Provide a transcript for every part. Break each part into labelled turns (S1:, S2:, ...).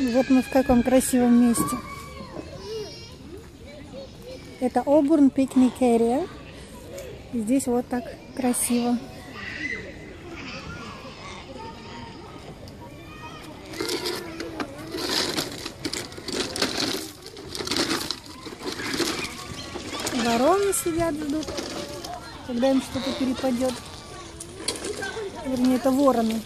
S1: Вот мы в каком красивом месте. Это Auburn Picnic Area. Здесь вот так красиво. Вороны сидят, ждут, когда им что-то перепадет. Вернее, это вороны.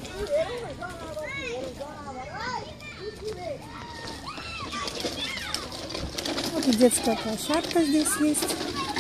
S1: Вот и детская площадка здесь есть.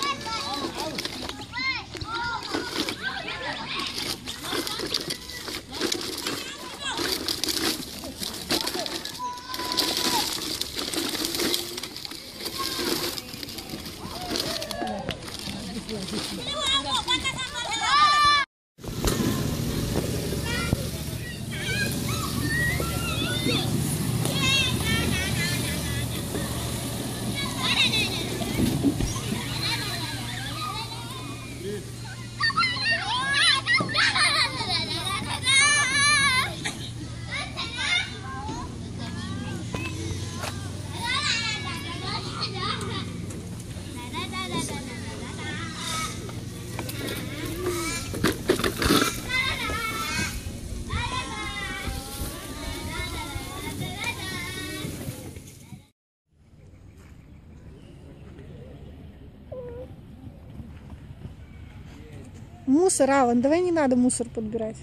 S1: Мусор, Алан, давай не надо мусор подбирать.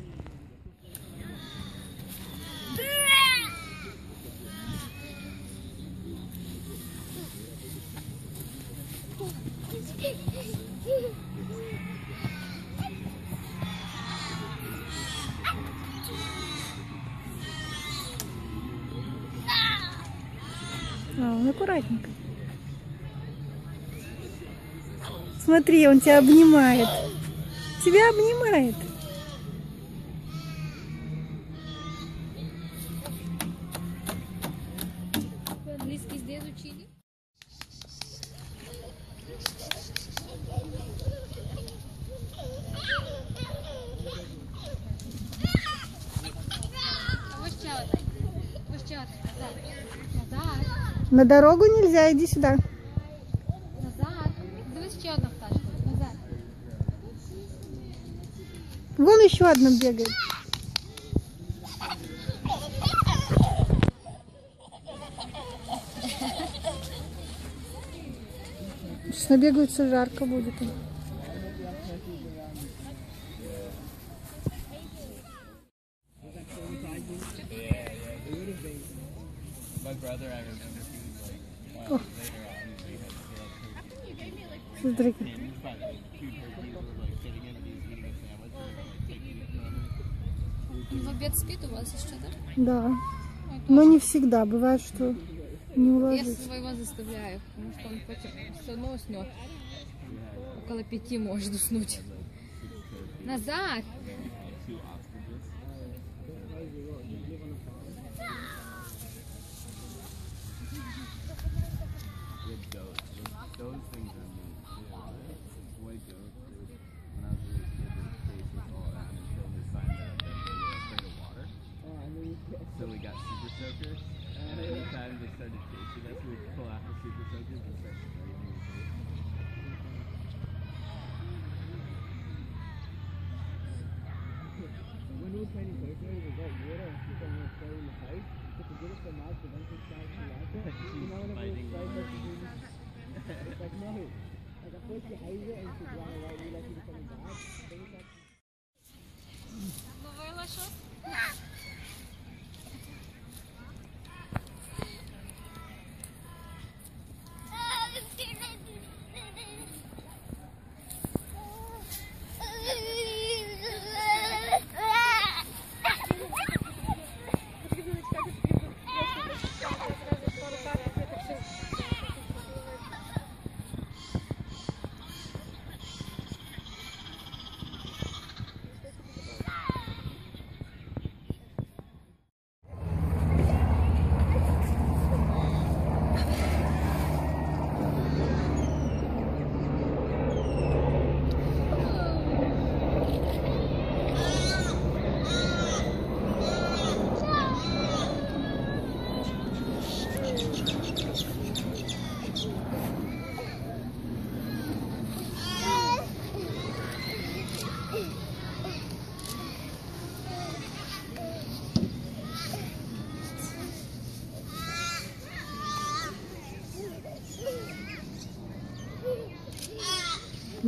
S1: Он аккуратненько. Смотри, он тебя обнимает. Тебя обнимает.
S2: Вы английский здесь учили?
S1: На дорогу нельзя, иди сюда.
S2: Назад. Дивись, ще одна пташка. Назад.
S1: Вон еще одна бегает. Сейчас набегаются, жарко будет. Смотри.
S2: В обед спит у вас еще, да?
S1: Да. Но не всегда. Бывает, что не
S2: Я
S1: уложится.
S2: своего заставляю, потому что он потом все равно уснет. Около 5 может уснуть. Назад!
S3: So we got super soakers, and anytime they started chasing us, we would pull out the super soakers and start spraying them. When we were training birthdays, we got water and people were throwing the pipe, but to get it from us, the bunch of guys who like it, you know, whenever we spray it's like, no, like at first you hate it and you run away, we let you coming back, then it's like...
S2: Ловила щось?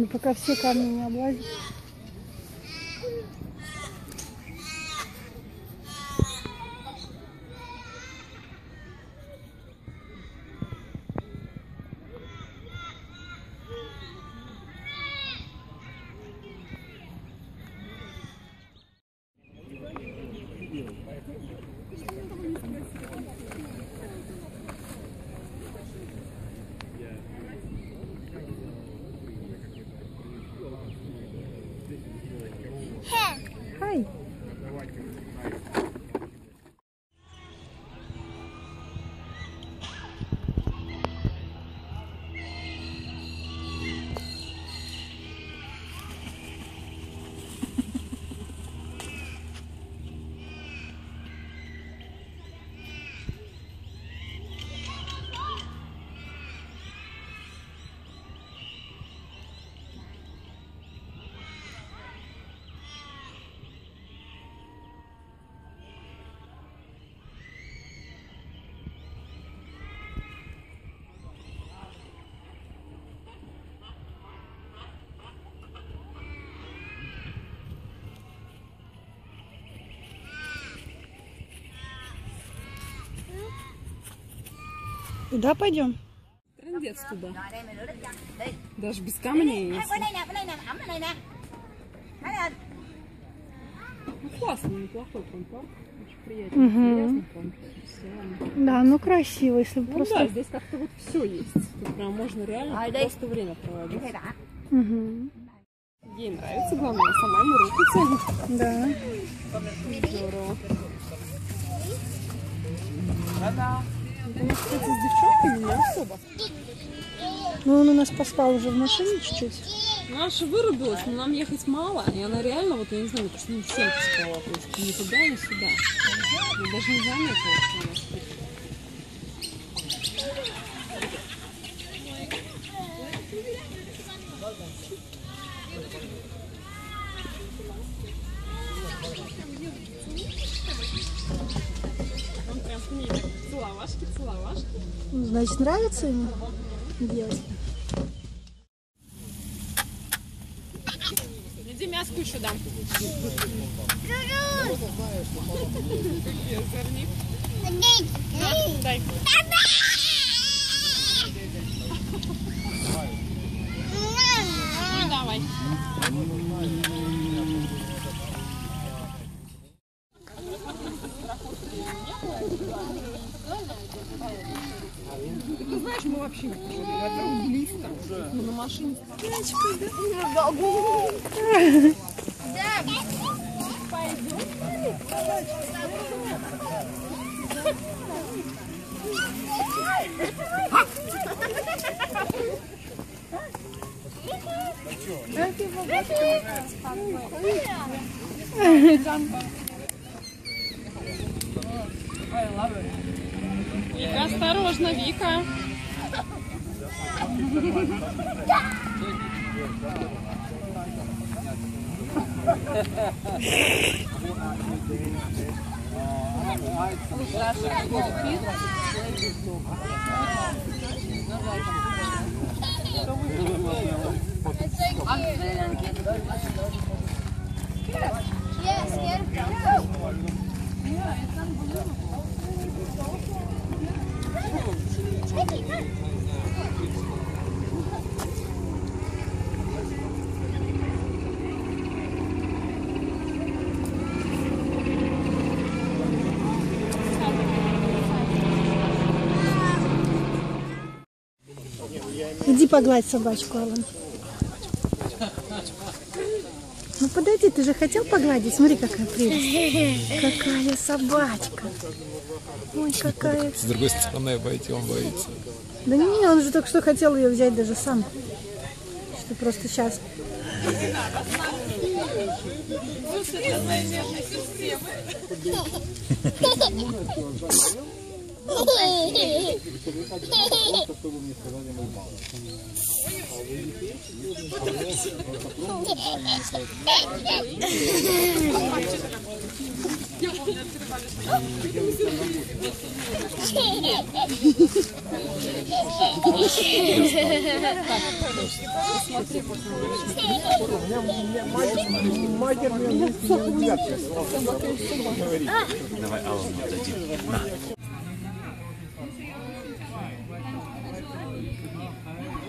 S1: Ну, пока все камни не облазят. Хай. Куда пойдем?
S4: Трындец туда. Даже без камней. Ну, классный, неплохой парк. Очень приятный. Интересный, прям.
S1: Да, ну красиво, если бы
S4: Ну
S1: просто...
S4: да, здесь как-то вот все есть. Тут прям можно реально просто время проводить. Ей нравится, главное, она сама ему руку тянет.
S1: Да.
S4: Здорово. У нас, кстати, с девчонками не особо.
S1: Ну, он у нас поспал уже в машине чуть-чуть.
S4: Наша вырубилась, но нам ехать мало. И она реально, вот я не знаю, кажется, не всем спала. То есть ни туда, ни сюда. Я даже не заметила, что она спит. Он прям к ней так целовашки, целовашки.
S1: Ну, значит, нравится ему делать?
S4: Иди мяску еще дам. Дай. Ну, давай. Ты знаешь, мы вообще не пошли. Это близко. Мы на машине. Вика, осторожно, Вика.
S1: Иди погладь собачку, Алан. Ну подойди, ты же хотел погладить? Смотри, какая прелесть. Какая собачка. Ой, какая.
S5: С другой стороны, обойти он боится.
S1: Да не, он же только что хотел ее взять даже сам. Что просто сейчас.
S3: Матер мне английский не удержит.
S6: Давай Аллу дадим. На.